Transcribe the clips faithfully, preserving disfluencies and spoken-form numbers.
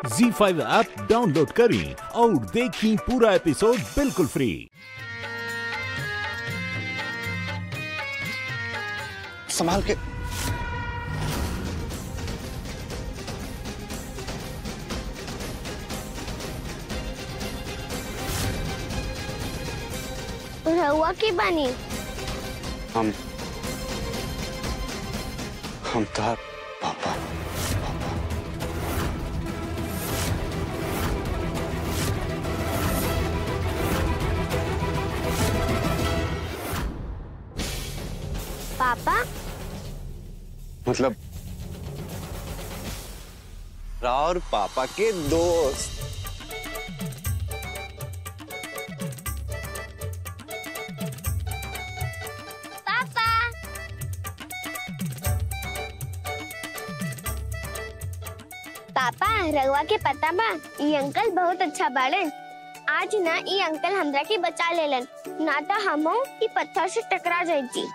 ज़ी five app download करें और देखें पूरा एपिसोड बिल्कुल फ्री। संभाल के। रहुआ की बनी हम हम तार पापा पापा मतलब और पापा के दोस्त। पापा पापा रहुआ के पता बा ये अंकल बहुत अच्छा बाड़न। आज ना ये अंकल हमरा के बचा लेलन, ना तो हमो ई पत्थर से टकरा जाती।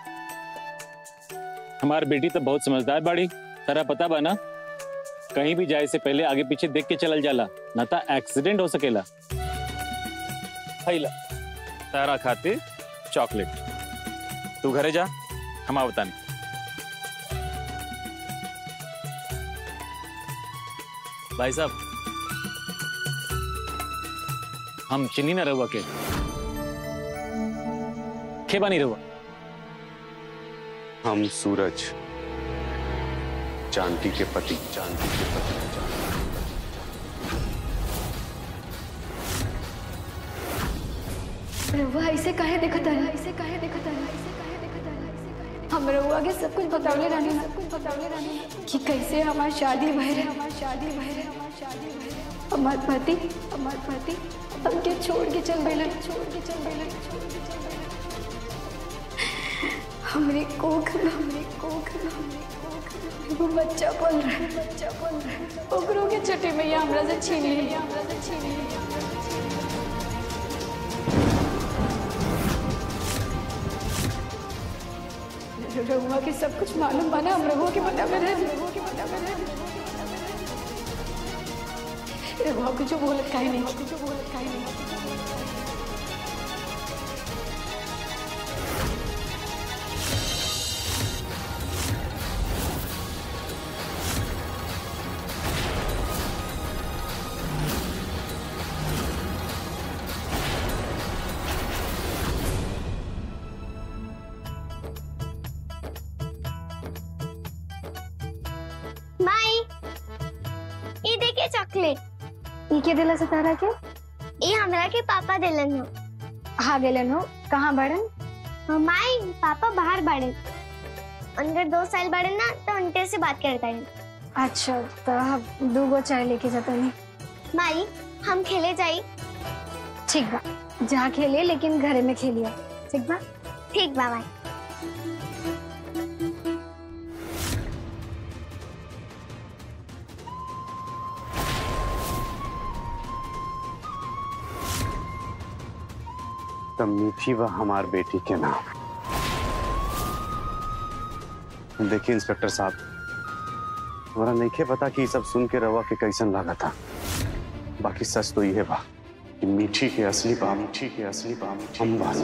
हमार बेटी तो बहुत समझदार बाड़ी, तारा पता बा ना, कहीं भी जाए से पहले आगे पीछे देख के चलल जाला, ना तो एक्सीडेंट हो सकेला। हैला तारा खातिर चॉकलेट, तू घरे जा, हम आवतानी। भाई साहब हम चिन्नी ना रहुआ के खेबा नहीं रहुआ। हम सूरज, जानकी के पति, जानकी के पति। रहुआ ऐसे काहे देखत है? ऐसे काहे देखत है? ऐसे काहे देखत है? हम रहुआ के सब कुछ बतावले रहनी, सब कुछ बतावले रहनी कि कैसे हमारी शादी भई रहे, हमारी शादी भई रहे, हमारी शादी भई रहे। हमार पति, हमार पति हमके छोड़ के चल गइलन, छोड़ के चल गइलन, छोड़ के चल गइलन। हमरे कोख में, हमरे कोख में, हमरे कोख में वो बच्चा पल रहा है, बच्चा पल रहा है। ओकरो के छठी मैया हमरा से छीन ली, हमरा से छीन ली, हमरा से छीन ली। रहुआ के सब कुछ मालूम बना, हम रहुआ के पता में रहे, रहुआ के पता में रहे। रहुआ कुछ बोलत काहे नहीं, कुछ बोलत काहे नहीं। माई ये देखिए चॉकलेट। ई के दिला सतारा के? ये हमरा के पापा दिलन हो। हाँ दिलन हो। कहाँ बड़न? माई पापा बाहर बाड़े, अंदर दो साल बाड़े ना, तो उनके से बात करता है। अच्छा तो हम दो गो चाय लेके जाते नहीं। माई हम खेले जाई। ठीक बा, जहाँ खेले लेकिन घरे में खेलिए। ठीक बा? ठीक बा माई। तब मीठी व हमार बेटी के नाम। देखिए इंस्पेक्टर साहब, हमारा नहीं के पता कि सब सुन के रवा के कैसन लगा था। बाकी सच तो ये बा कि मीठी के असली बा, मीठी के असली बा हम बानी।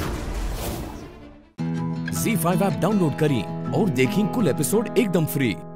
ज़ी फाइव ऐप डाउनलोड करें और देखें कुल एपिसोड एकदम फ्री।